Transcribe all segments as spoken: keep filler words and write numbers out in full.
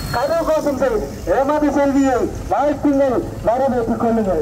கரகோஷம் செய் எமது செல்வியை வாழ்த்துங்கள், வரவேற்றுக் கொள்ளுங்கள்.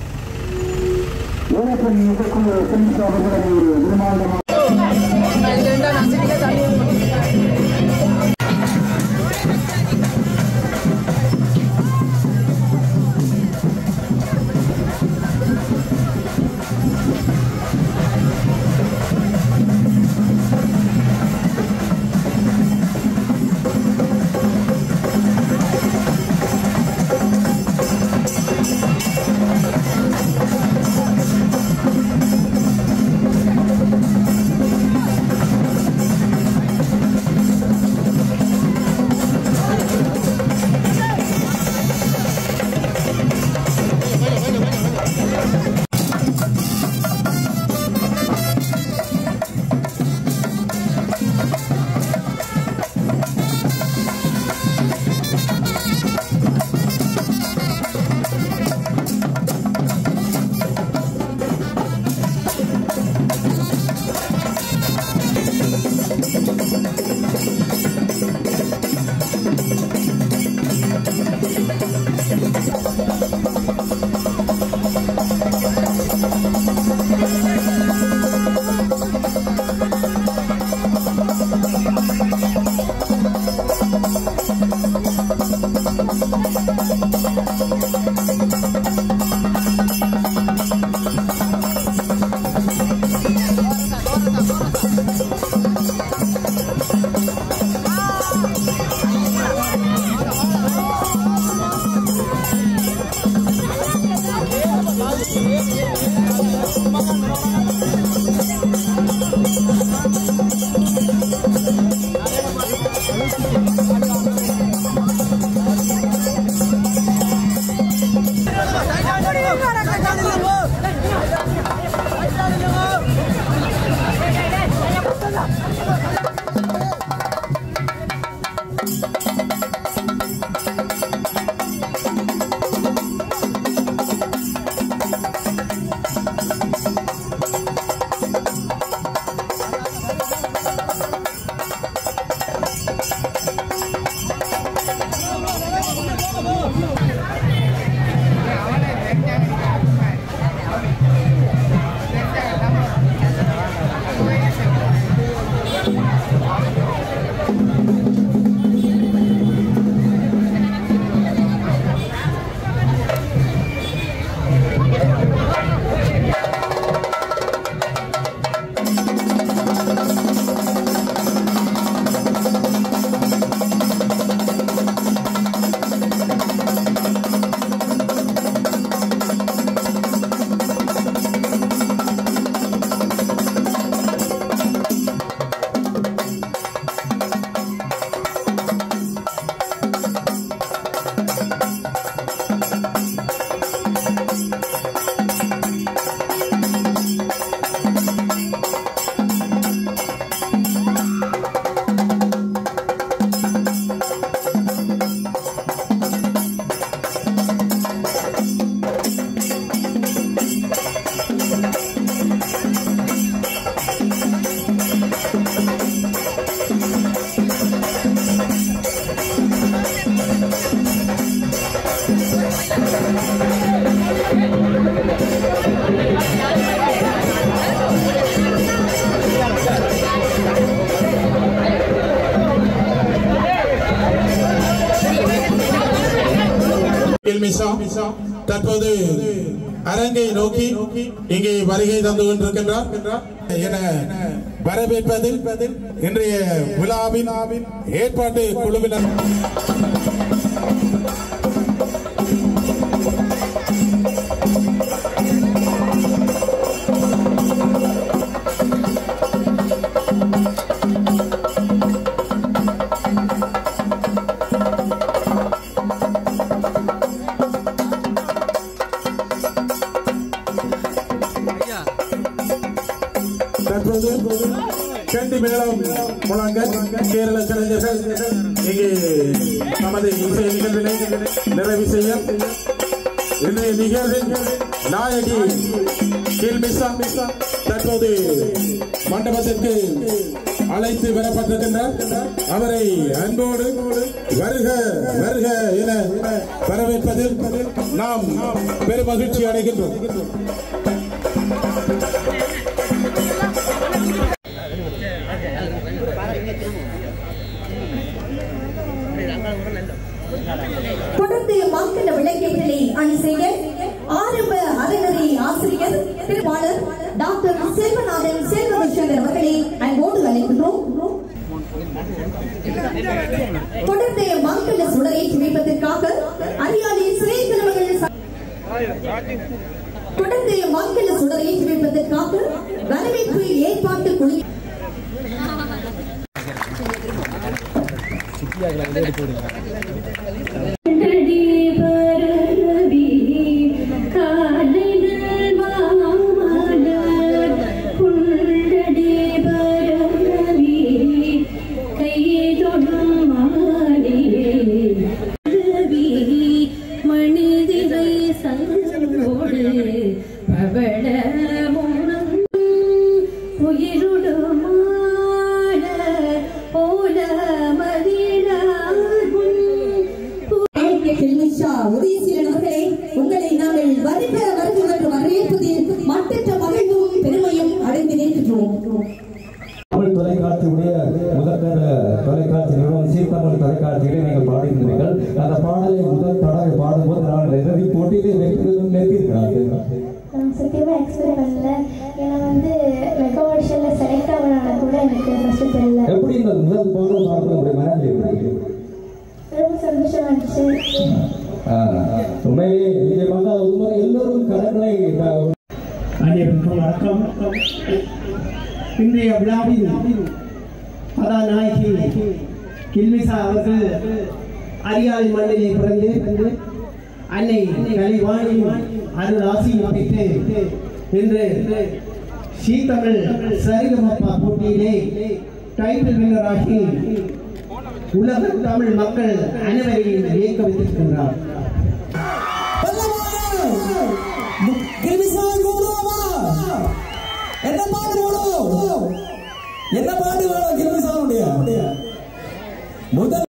தற்போது அரங்கை நோக்கி இங்கே வருகை தந்து கொண்டிருக்கின்றார் என வரவேற்பதில் இன்றைய விழாவின் ஏற்பாட்டு குழுவினர் கண்டி மேளம் முழங்க கேரள கலைஞர்கள் இங்கே நமது இசை நிகழ்வினை நிறைவு செய்ய இன்றைய நிகழ்வின் நாயகி கீழ்மிசா தற்போது மண்டபத்திற்கு அழைத்து வரப்பட்டிருக்கின்றார். அவரை அன்போடு வருக வருக என வரவேற்பதில் நாம் பெரும் மகிழ்ச்சி அடைகின்றோம். தொடர்ந்து வாக்கெண்ண விளக்கங்களை அணி செய்ய ஆரம்ப அறநெறி ஆசிரியர் திருவாளர் டாக்டர் செல்வநாதன் செல்வகிருஷ்ணன் அவர்களை அன்போடு அழைக்கின்றோம். தொடர்ந்து வாக்கெண்ண சுடரை துடைப்பதற்காக அரியாலை சிறை தலைவர்கள் தொடர்ந்து வாக்கெண்ண சுடரை துடைப்பதற்காக வரவேற்பு ஏற்பாட்டு குழு உங்களை நாங்கள் வருக வருக என்று வரவேற்பதில் மற்ற மகிழ்வும் பெருமையும் அடைந்து நிற்கின்றோம். தமிழ் தொலைக்காட்சியுடைய முதற்கர தொலைக்காட்சி நிறுவனம் சீர்தமிழ் தொலைக்காட்சியிலே நீங்கள் பாடுகின்றீர்கள். அந்த பாடலை முதல் தடவை பாடும்போது நான் இறுதி போட்டியிலே வெற்றிகளும் நிற்கிறார்கள். நான் சத்தியமாக எக்ஸ்பெக்ட் பண்ணல. ஏன்னா வந்து மெகா ஆடிஷனில் செலக்ட் ஆகணும்னா கூட எனக்கு ஃபஸ்ட்டு தெரியல. எப்படி இந்த முதல் பாடல் பாடுறது உங்களுடைய மனநிலை ரொம்ப சந்தோஷமா இருந்துச்சு. உண்மையிலே நிச்சயமாக உண்மை எல்லோரும் கரங்களை அனைவருக்கும் வணக்கம். இன்றைய விழாவில் கதாநாயகி கில்மிசா அவர்கள் அரியாலை மண்ணிலே பிறந்து அன்னை கலைவாணியின் அருள் ஆசியும் பெற்று இன்று சீத்தமிழ் சரிகமப்பா போட்டியிலே டைட்டில் வின்னராகி உலக தமிழ் மக்கள் அனைவரையும் இயக்க வைத்திருக்கின்றார். என்ன பாட்டு வேணும்? என்ன பாட்டு வேணும்? கிருமிசாவுடைய முதல்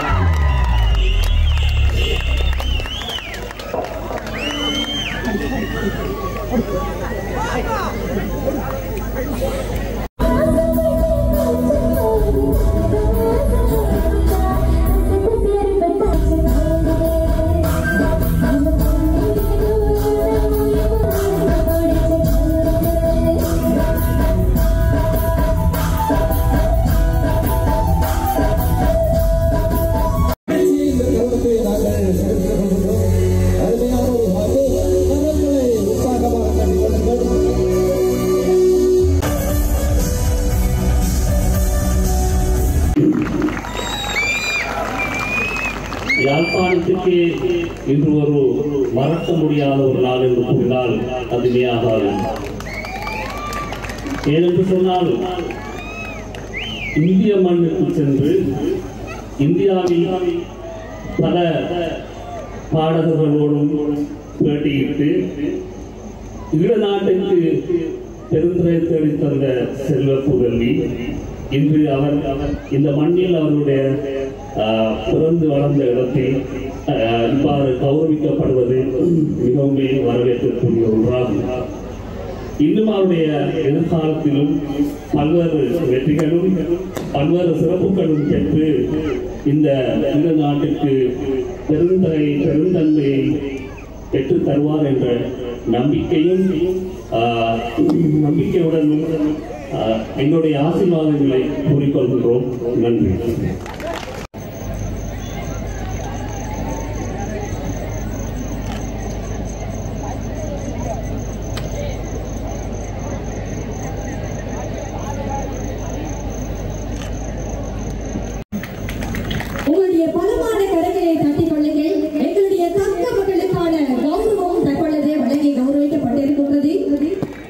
யாழ்ப்பாணத்துக்கு இன்று ஒரு மறக்க முடியாத ஒரு நாள் என்று கூறினால் அது மிகையாகாது. ஏனென்று சொன்னால் இந்திய மண்ணுக்கு சென்று இந்தியாவில் பல பாடகர்களோடும் பேட்டியிட்டு ஈழ நாட்டுக்கு பெருந்துரை தேடி தந்த செல்வ புதல்வி இன்று அவர் இந்த மண்ணில் அவருடைய பிறந்து வளர்ந்த இடத்தில் இவ்வாறு கௌரவிக்கப்படுவது மிகவும் வரவேற்கக்கூடிய ஒன்றாகும். இன்னும் அவருடைய எதிர்காலத்திலும் பல்வேறு வெற்றிகளும் பல்வேறு சிறப்புகளும் பெற்று இந்த ஈழ நாட்டுக்கு பெருந்தகை பெருந்தன்மையை பெற்று தருவார் என்ற நம்பிக்கையும் நம்பிக்கையுடன் என்னுடைய ஆசீர்வாதங்களை கூறிக்கொள்கின்றோம். நன்றி.